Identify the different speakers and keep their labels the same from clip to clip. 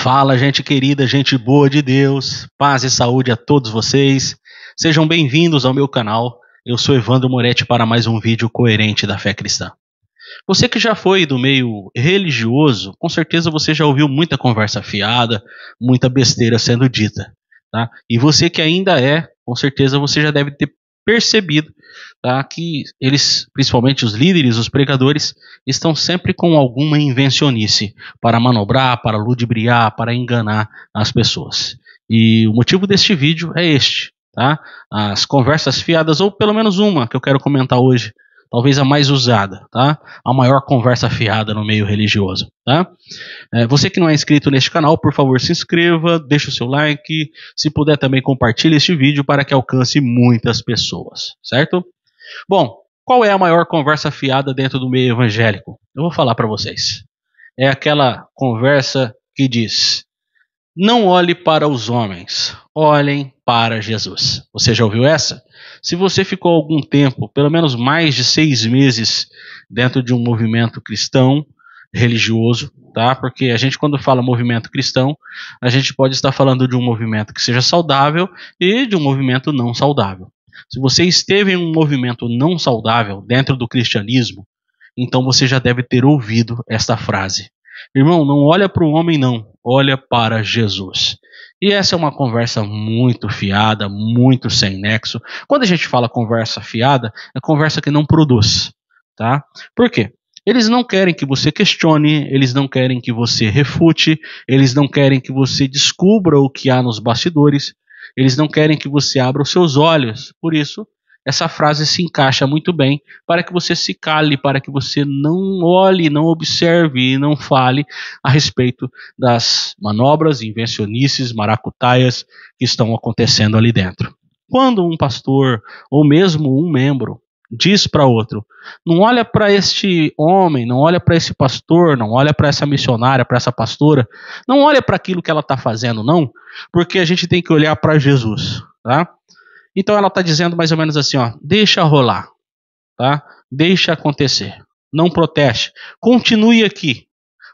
Speaker 1: Fala, gente querida, gente boa de Deus, paz e saúde a todos vocês. Sejam bem-vindos ao meu canal. Eu sou Evandro Moretti para mais um vídeo coerente da fé cristã. Você que já foi do meio religioso, com certeza você já ouviu muita conversa fiada, muita besteira sendo dita, tá? E você que ainda é, com certeza você já deve ter percebido, tá, que eles, principalmente os líderes, os pregadores, estão sempre com alguma invencionice para manobrar, para ludibriar, para enganar as pessoas. E o motivo deste vídeo é este, tá? As conversas fiadas, ou pelo menos uma que eu quero comentar hoje, talvez a mais usada, tá? A maior conversa fiada no meio religioso, tá? Você que não é inscrito neste canal, por favor, se inscreva, deixe o seu like, se puder também compartilhe este vídeo para que alcance muitas pessoas, certo? Bom, qual é a maior conversa fiada dentro do meio evangélico? Eu vou falar para vocês. É aquela conversa que diz: não olhe para os homens, olhem para Jesus. Você já ouviu essa? Se você ficou algum tempo, pelo menos mais de 6 meses, dentro de um movimento cristão, religioso, tá? Porque a gente, quando fala movimento cristão, a gente pode estar falando de um movimento que seja saudável e de um movimento não saudável. Se você esteve em um movimento não saudável dentro do cristianismo, então você já deve ter ouvido esta frase: irmão, não olha para o homem não, olha para Jesus. E essa é uma conversa muito fiada, muito sem nexo. Quando a gente fala conversa fiada, é conversa que não produz, tá? Por quê? Eles não querem que você questione, eles não querem que você refute, eles não querem que você descubra o que há nos bastidores, eles não querem que você abra os seus olhos. Por isso, essa frase se encaixa muito bem para que você se cale, para que você não olhe, não observe e não fale a respeito das manobras, invencionices, maracutaias que estão acontecendo ali dentro. Quando um pastor ou mesmo um membro diz para outro: não olha para este homem, não olha para esse pastor, não olha para essa missionária, para essa pastora, não olha para aquilo que ela está fazendo, não, porque a gente tem que olhar para Jesus, tá? Então ela está dizendo mais ou menos assim, ó: deixa rolar, tá? Deixa acontecer, não proteste, continue aqui,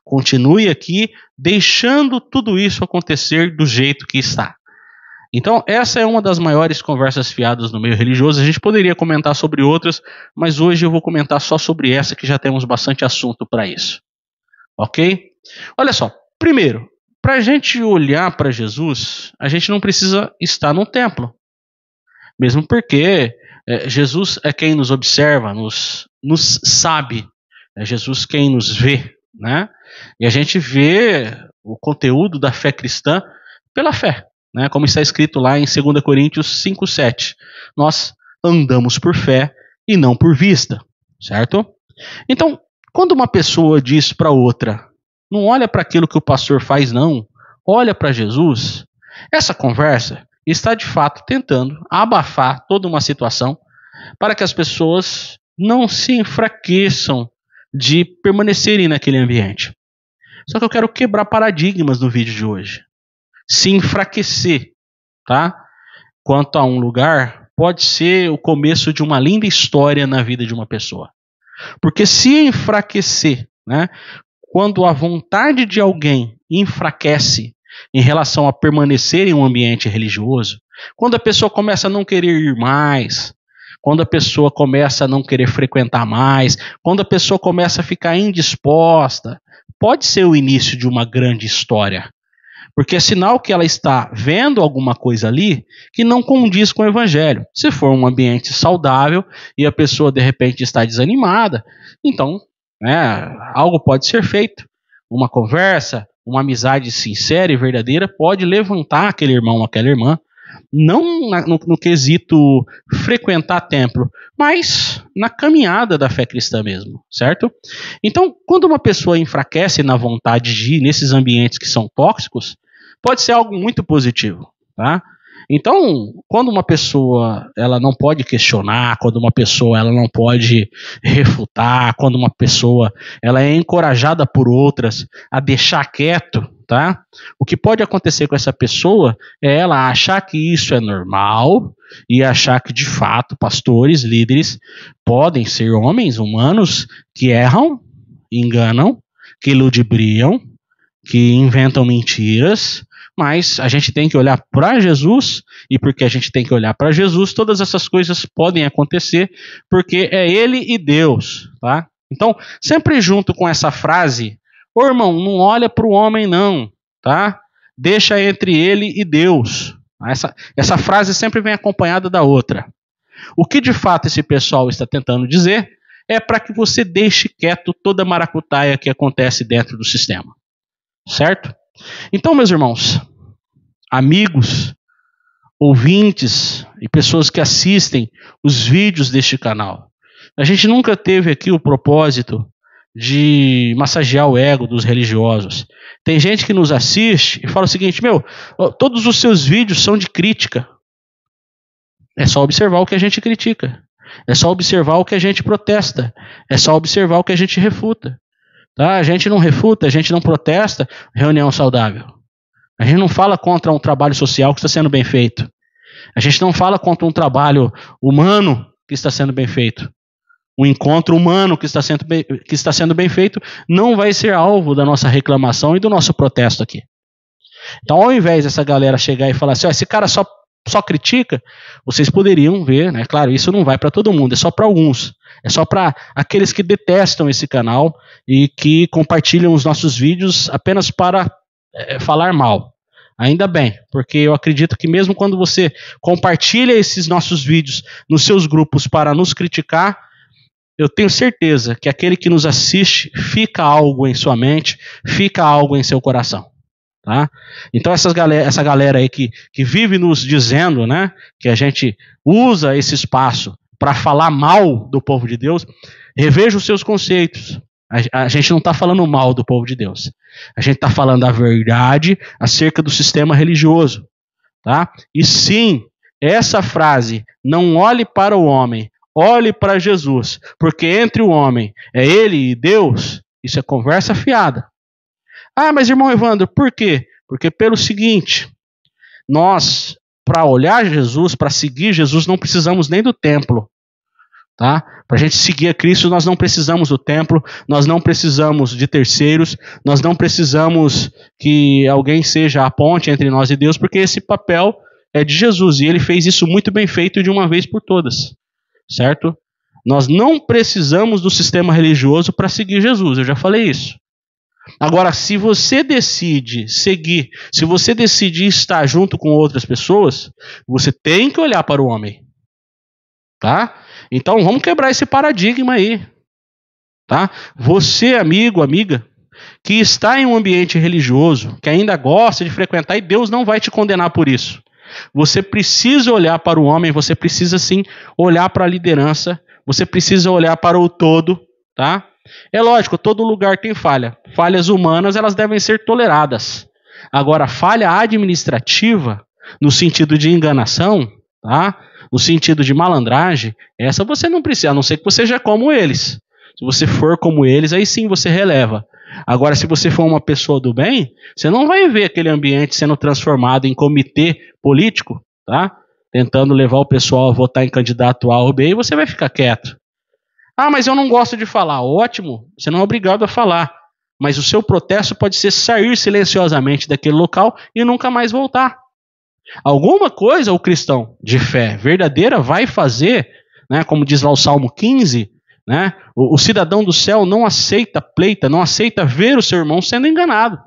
Speaker 1: deixando tudo isso acontecer do jeito que está. Então essa é uma das maiores conversas fiadas no meio religioso. A gente poderia comentar sobre outras, mas hoje eu vou comentar só sobre essa, que já temos bastante assunto para isso, ok? Olha só, primeiro, para a gente olhar para Jesus, a gente não precisa estar no templo. Mesmo porque Jesus é quem nos observa, nos sabe, é Jesus quem nos vê, né? E a gente vê o conteúdo da fé cristã pela fé, né? Como está escrito lá em 2 Coríntios 5:7. Nós andamos por fé e não por vista, certo? Então, quando uma pessoa diz para outra: não olha para aquilo que o pastor faz não, olha para Jesus, essa conversa está de fato tentando abafar toda uma situação para que as pessoas não se enfraqueçam de permanecerem naquele ambiente. Só que eu quero quebrar paradigmas no vídeo de hoje. Se enfraquecer, tá? Quanto a um lugar, pode ser o começo de uma linda história na vida de uma pessoa. Porque se enfraquecer, né? Quando a vontade de alguém enfraquece em relação a permanecer em um ambiente religioso, quando a pessoa começa a não querer ir mais, quando a pessoa começa a não querer frequentar mais, quando a pessoa começa a ficar indisposta, pode ser o início de uma grande história. Porque é sinal que ela está vendo alguma coisa ali que não condiz com o evangelho. Se for um ambiente saudável e a pessoa de repente está desanimada, então algo pode ser feito. Uma conversa, uma amizade sincera e verdadeira pode levantar aquele irmão, aquela irmã, não no quesito frequentar templo, mas na caminhada da fé cristã mesmo, certo? Então, quando uma pessoa enfraquece na vontade de ir nesses ambientes que são tóxicos, pode ser algo muito positivo, tá? Então, quando uma pessoa ela não pode questionar, quando uma pessoa ela não pode refutar, quando uma pessoa ela é encorajada por outras a deixar quieto, tá? O que pode acontecer com essa pessoa é ela achar que isso é normal e achar que de fato pastores, líderes podem ser homens humanos que erram, enganam, que ludibriam, que inventam mentiras, mas a gente tem que olhar para Jesus, e porque a gente tem que olhar para Jesus, todas essas coisas podem acontecer, porque é Ele e Deus, tá? Então, sempre junto com essa frase, ô irmão, não olha para o homem não, tá? Deixa entre ele e Deus. Essa frase sempre vem acompanhada da outra. O que de fato esse pessoal está tentando dizer é para que você deixe quieto toda a maracutaia que acontece dentro do sistema. Certo? Então, meus irmãos, amigos, ouvintes e pessoas que assistem os vídeos deste canal, a gente nunca teve aqui o propósito de massagear o ego dos religiosos. Tem gente que nos assiste e fala o seguinte, todos os seus vídeos são de crítica. É só observar o que a gente critica. É só observar o que a gente protesta. É só observar o que a gente refuta. Tá? A gente não refuta, a gente não protesta reunião saudável. A gente não fala contra um trabalho social que está sendo bem feito. A gente não fala contra um trabalho humano que está sendo bem feito. Um encontro humano que está sendo bem feito não vai ser alvo da nossa reclamação e do nosso protesto aqui. Então, ao invés dessa galera chegar e falar assim, esse cara só critica, vocês poderiam ver, né? Claro, isso não vai para todo mundo, é só para alguns. É só para aqueles que detestam esse canal e que compartilham os nossos vídeos apenas para falar mal. Ainda bem, porque eu acredito que mesmo quando você compartilha esses nossos vídeos nos seus grupos para nos criticar, eu tenho certeza que aquele que nos assiste fica algo em sua mente, fica algo em seu coração. Tá? Então essa galera aí que vive nos dizendo, né, que a gente usa esse espaço para falar mal do povo de Deus, reveja os seus conceitos. A gente não está falando mal do povo de Deus. A gente está falando a verdade acerca do sistema religioso. Tá? E sim, essa frase, não olhe para o homem, olhe para Jesus, porque entre o homem é ele e Deus, isso é conversa fiada. Ah, mas irmão Evandro, por quê? Porque pelo seguinte, nós, para olhar Jesus, para seguir Jesus, não precisamos nem do templo. Tá? Para a gente seguir a Cristo, nós não precisamos do templo, nós não precisamos de terceiros, nós não precisamos que alguém seja a ponte entre nós e Deus, porque esse papel é de Jesus, e ele fez isso muito bem feito de uma vez por todas. Certo? Nós não precisamos do sistema religioso para seguir Jesus, eu já falei isso. Agora, se você decide seguir, se você decide estar junto com outras pessoas, você tem que olhar para o homem. Tá? Então, vamos quebrar esse paradigma aí. Tá? Você, amigo, amiga, que está em um ambiente religioso, que ainda gosta de frequentar, e Deus não vai te condenar por isso. Você precisa olhar para o homem, você precisa sim olhar para a liderança, você precisa olhar para o todo, tá? É lógico, todo lugar tem falha. Falhas humanas, elas devem ser toleradas. Agora, falha administrativa, no sentido de enganação, tá? No sentido de malandragem, essa você não precisa, a não ser que você seja como eles. Se você for como eles, aí sim você releva. Agora, se você for uma pessoa do bem, você não vai ver aquele ambiente sendo transformado em comitê político, tá? Tentando levar o pessoal a votar em candidato A ou B, e você vai ficar quieto. Ah, mas eu não gosto de falar. Ótimo, você não é obrigado a falar. Mas o seu protesto pode ser sair silenciosamente daquele local e nunca mais voltar. Alguma coisa o cristão de fé verdadeira vai fazer, né, como diz lá o Salmo 15, né, o cidadão do céu não aceita pleita, não aceita ver o seu irmão sendo enganado.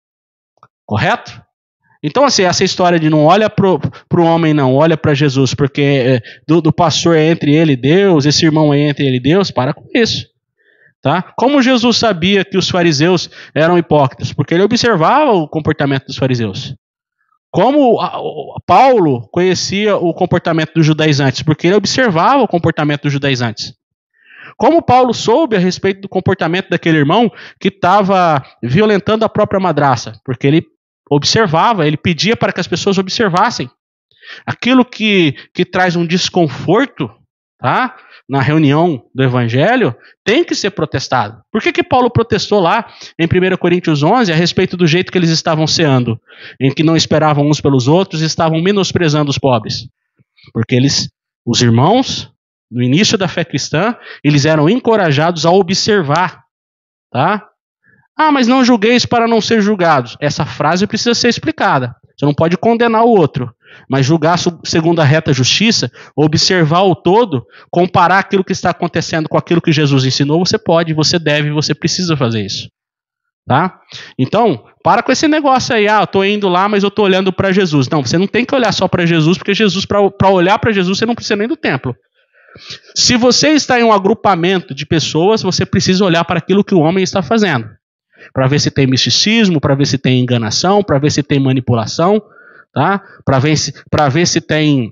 Speaker 1: Correto? Então, assim, essa história de não olha pro homem, não, olha para Jesus, porque do pastor é entre ele e Deus, esse irmão é entre ele e Deus, para com isso. Tá? Como Jesus sabia que os fariseus eram hipócritas? Porque ele observava o comportamento dos fariseus. Como Paulo conhecia o comportamento dos judaizantes? Porque ele observava o comportamento dos judaizantes. Como Paulo soube a respeito do comportamento daquele irmão que estava violentando a própria madraça? Porque ele observava, ele pedia para que as pessoas observassem. Aquilo que traz um desconforto, tá, na reunião do evangelho, tem que ser protestado. Por que Paulo protestou lá em 1 Coríntios 11 a respeito do jeito que eles estavam ceando, em que não esperavam uns pelos outros e estavam menosprezando os pobres? Porque os irmãos, no início da fé cristã, eles eram encorajados a observar, tá, Ah, mas não julgueis para não ser julgados. Essa frase precisa ser explicada. Você não pode condenar o outro. Mas julgar segundo a reta justiça, observar o todo, comparar aquilo que está acontecendo com aquilo que Jesus ensinou, você pode, você deve, você precisa fazer isso. Tá? Então, para com esse negócio aí, eu estou indo lá, mas eu estou olhando para Jesus. Não, você não tem que olhar só para Jesus, porque Jesus, para olhar para Jesus, você não precisa nem do templo. Se você está em um agrupamento de pessoas, você precisa olhar para aquilo que o homem está fazendo. Para ver se tem misticismo, para ver se tem enganação, para ver se tem manipulação, tá? Para ver se tem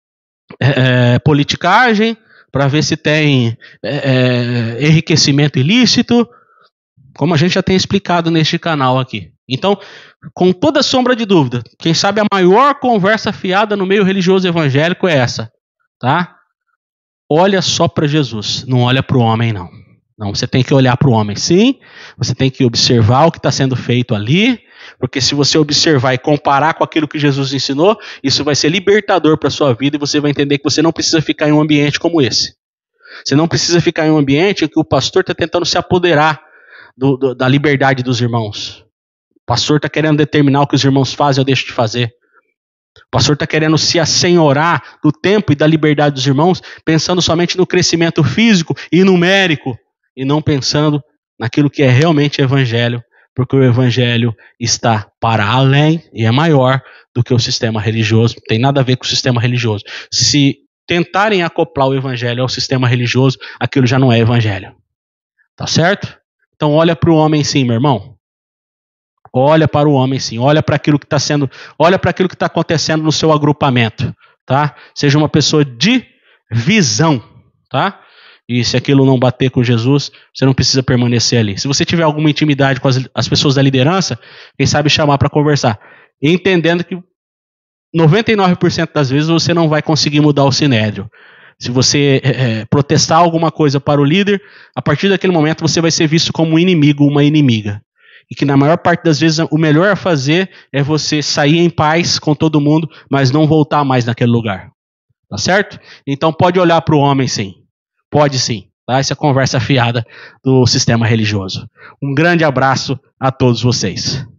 Speaker 1: politicagem, para ver se tem enriquecimento ilícito, como a gente já tem explicado neste canal aqui. Então, com toda sombra de dúvida, quem sabe a maior conversa fiada no meio religioso evangélico é essa, tá? Olha só para Jesus, não olha para o homem, não. Não, você tem que olhar para o homem, sim. Você tem que observar o que está sendo feito ali, porque se você observar e comparar com aquilo que Jesus ensinou, isso vai ser libertador para a sua vida e você vai entender que você não precisa ficar em um ambiente como esse. Você não precisa ficar em um ambiente em que o pastor está tentando se apoderar da liberdade dos irmãos. O pastor está querendo determinar o que os irmãos fazem ou deixam de fazer. O pastor está querendo se assenhorar do tempo e da liberdade dos irmãos, pensando somente no crescimento físico e numérico, e não pensando naquilo que é realmente evangelho, porque o evangelho está para além e é maior do que o sistema religioso, não tem nada a ver com o sistema religioso. Se tentarem acoplar o evangelho ao sistema religioso, aquilo já não é evangelho. Tá certo? Então olha para o homem sim, meu irmão. Olha para o homem sim, olha para aquilo que está sendo, olha para aquilo que está acontecendo no seu agrupamento, tá? Seja uma pessoa de visão, tá? E se aquilo não bater com Jesus, você não precisa permanecer ali. Se você tiver alguma intimidade com as pessoas da liderança, quem sabe chamar para conversar. Entendendo que 99% das vezes você não vai conseguir mudar o sinédrio. Se você protestar alguma coisa para o líder, a partir daquele momento você vai ser visto como um inimigo, uma inimiga. E que na maior parte das vezes o melhor a fazer é você sair em paz com todo mundo, mas não voltar mais naquele lugar. Tá certo? Então pode olhar para o homem sim. Pode sim. Tá? Essa é a conversa fiada do sistema religioso. Um grande abraço a todos vocês.